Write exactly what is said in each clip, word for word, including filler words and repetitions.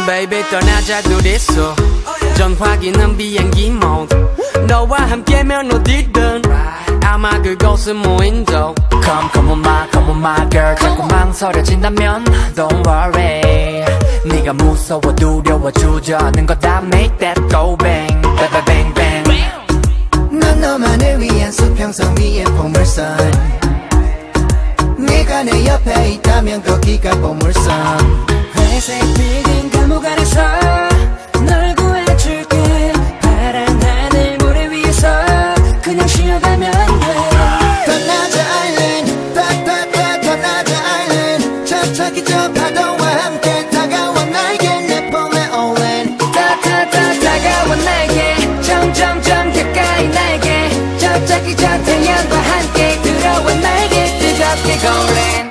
Baby 떠나자 둘이서 전화기는 비행기 모드 너와 함께면 어디든 아마 그곳은 무인도 Come come on my come on my girl 자꾸 망설여진다면 Don't worry 네가 무서워 두려워 주저하는 거다 Make that go bang bang bang bang 난 너만을 위한 수평선 위의 보물선 네가 내 옆에 있다면 거기가 보물선 회색 빌딩 감옥 안에서 널 구해줄게 파란 하늘 모래 위에서 그냥 쉬어가면 돼 떠나자 아일랜드 따따따 떠나자 아일랜드 저쪽이 저 파도와 함께 다가와 나에게 내 봄의 올랜드 따따따 다가와 나에게 점점점 가까이 나에게 저쪽이 저 태양과 함께 들어와 나에게 뜨겁게 golden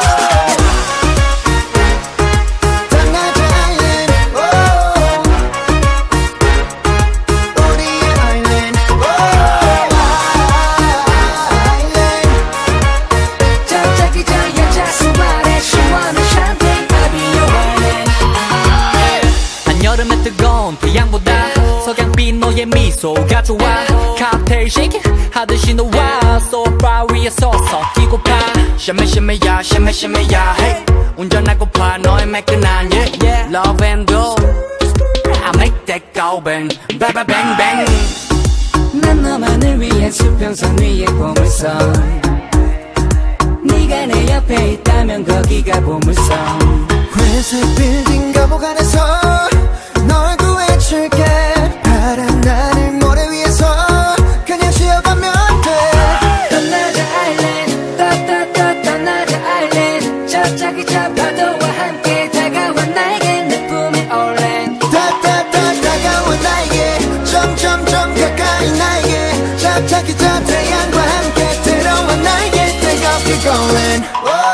여름의 뜨거운 태양보다 석양빛 너의 미소가 좋아 칵테일 쉐이킹 하듯이 너와 소파 위에 서서 뛰고파 샤메 샤메야 샤메 샤메야 hey. 운전하고파 너의 매끈한 yeah, yeah. Love and go I make that go bang bang bang bang 난 너만을 위한 수평선 위의 보물선 네가 내 옆에 있다면 거기가 보물선 회색 빌딩 감옥 안에서 널 구해줄게 파란 하늘 모래 위에서 그냥 쉬어가면 돼 떠나자 아일랜드 떠떠떠 떠나자 아일랜드 저짝이 저 파도와 함께 다가와 나에게 내 품에 올랜드 따따따 다가와 나에게 점점점 가까이 나에게 저짝이 저 태양과 함께 들어와 나에게 뜨겁게 golden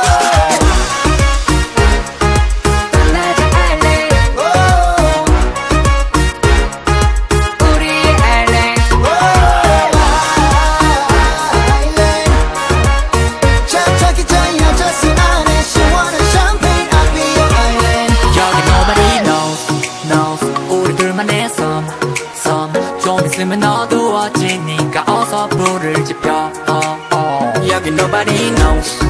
있으면 어두워지니까 어서 불을 지펴 oh, oh. 여기 nobody knows